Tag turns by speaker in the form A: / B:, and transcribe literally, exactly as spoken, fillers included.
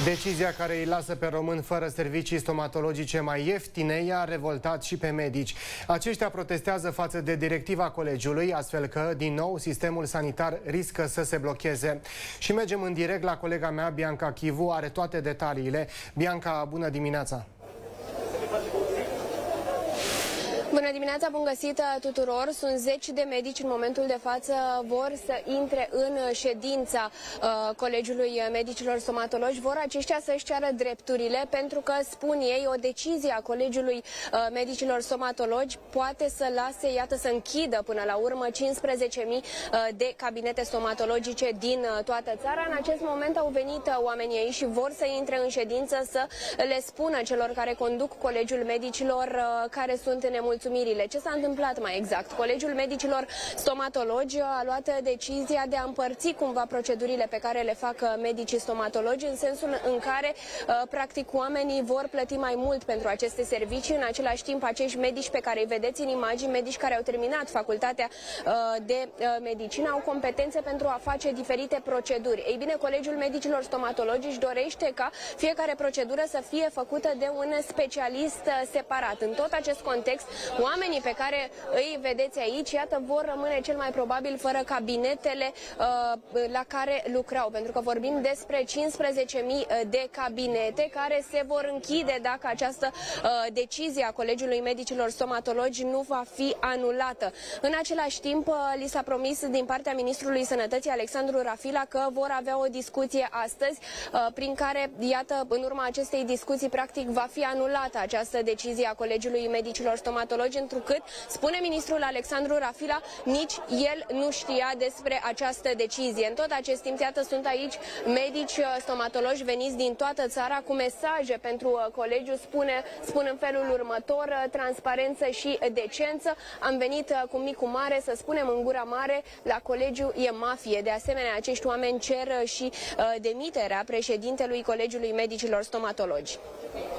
A: Decizia care îi lasă pe români fără servicii stomatologice mai ieftine i-a revoltat și pe medici. Aceștia protestează față de directiva colegiului, astfel că, din nou, sistemul sanitar riscă să se blocheze. Și mergem în direct la colega mea, Bianca Chivu, are toate detaliile. Bianca, bună dimineața!
B: Bună dimineața, bun găsit tuturor! Sunt zeci de medici în momentul de față vor să intre în ședința uh, Colegiului Medicilor Stomatologi. Vor aceștia să-și ceară drepturile pentru că, spun ei, o decizie a Colegiului uh, Medicilor Stomatologi poate să lase, iată, să închidă până la urmă cincisprezece mii uh, de cabinete stomatologice din uh, toată țara. În acest moment au venit uh, oamenii aici și vor să intre în ședință să le spună celor care conduc Colegiul Medicilor uh, care sunt nemulțumiți. Ce s-a întâmplat mai exact? Colegiul Medicilor Stomatologi a luat decizia de a împărți cumva procedurile pe care le fac medicii stomatologi, în sensul în care practic oamenii vor plăti mai mult pentru aceste servicii. În același timp, acești medici pe care îi vedeți în imagini, medici care au terminat facultatea de medicină, au competențe pentru a face diferite proceduri. Ei bine, Colegiul Medicilor Stomatologi își dorește ca fiecare procedură să fie făcută de un specialist separat. În tot acest context, oamenii pe care îi vedeți aici, iată, vor rămâne cel mai probabil fără cabinetele uh, la care lucrau, pentru că vorbim despre cincisprezece mii de cabinete care se vor închide dacă această uh, decizie a Colegiului Medicilor Stomatologi nu va fi anulată. În același timp, uh, li s-a promis din partea Ministrului Sănătății, Alexandru Rafila, că vor avea o discuție astăzi, uh, prin care, iată, în urma acestei discuții, practic, va fi anulată această decizie a Colegiului Medicilor Stomatologi, întrucât, spune ministrul Alexandru Rafila, nici el nu știa despre această decizie. În tot acest timp, iată, sunt aici medici stomatologi veniți din toată țara cu mesaje pentru colegiu, spune, spun în felul următor: transparență și decență. Am venit cu mic cu mare, să spunem în gura mare, la colegiu e mafie. De asemenea, acești oameni cer și uh, demiterea președintelui Colegiului Medicilor Stomatologi.